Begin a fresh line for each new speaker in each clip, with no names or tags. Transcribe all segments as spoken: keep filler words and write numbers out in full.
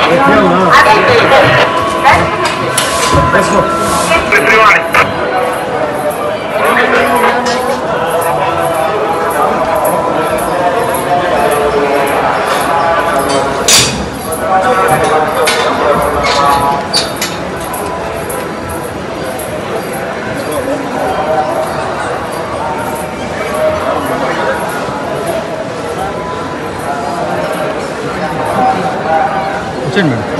వచ్చేయండి మేడం.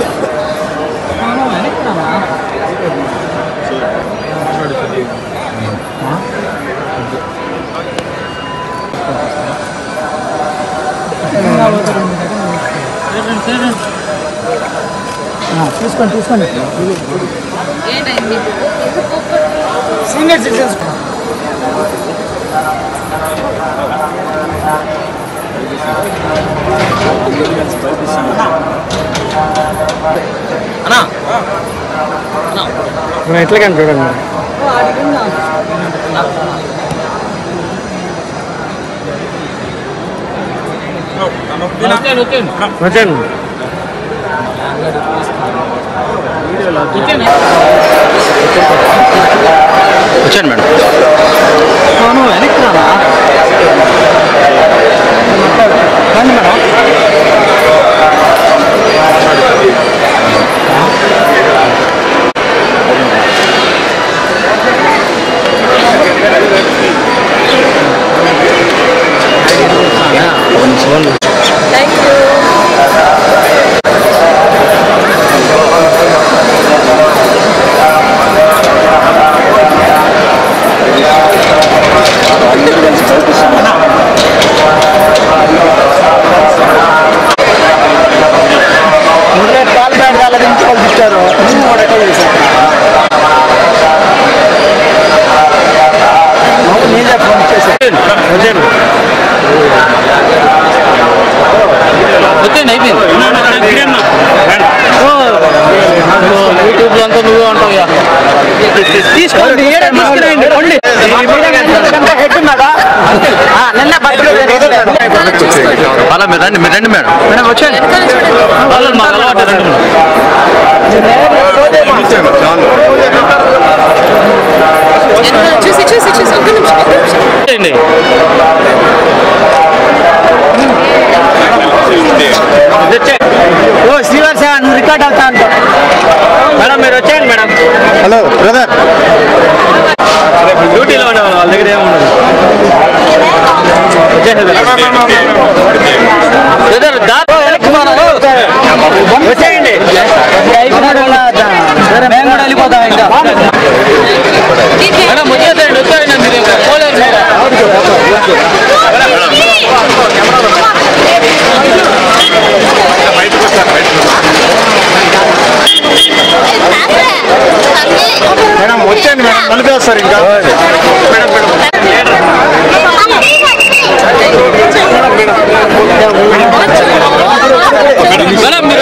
తీసుకోండి తీసుకోండి సీనియర్ సిటిజన్స్
అన్నా
మనం ఎట్లా కానీ చూడండి వచ్చండి
వచ్చాను మేడం.
నువ్వు వెనక్కి రావా రండి మేడం.
Thank you.
పాలు బ్యాడ్ వాళ్ళ నుంచి వాళ్ళు తిట్టారు నేనే ఫోన్ చేశాను.
వచ్చేయండి అయిపోయింది. యూట్యూబ్లో అంతా నువ్వే ఉంటావు.
తీసుకోండి
అలా మీరు రండి మీరు రండి మేడం. మేడం వచ్చేయండి. వాళ్ళు మాకు అలవాటు రండి
చూసి చూసి చూసి ఒక్క నిమిషం ఒక్క నిమిషం
మేడం.
ఓ శ్రీవారి సార్ నువ్వు రికార్డ్ అవుతా అంట
మేడం మీరు వచ్చేయండి మేడం.
హలో బ్రదర్
డ్యూటీలో ఉండే వాళ్ళ దగ్గర ఏముండదు.
వచ్చేయండి మేము కూడా వెళ్ళిపోతాం ఇంకా
మేడం వచ్చేసేయండి వచ్చేయండి మీరు ఇంకా పోలేరు మేడం.
మేడం వచ్చేయండి మేడం నలిపేస్తారు ఇంకా మేడం మేడం
మేడం మీరు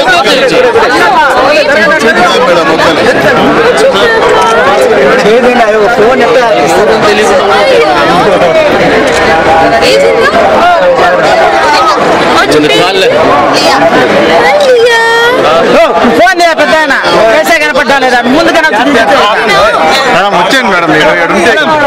చేయండి అవి ఫోన్ ఎక్కడ ఫోన్ పెద్ద వేసే కనపడ్డా లేదా ముందు కనపడుతుంది
మేడం వచ్చేయండి మేడం మీరు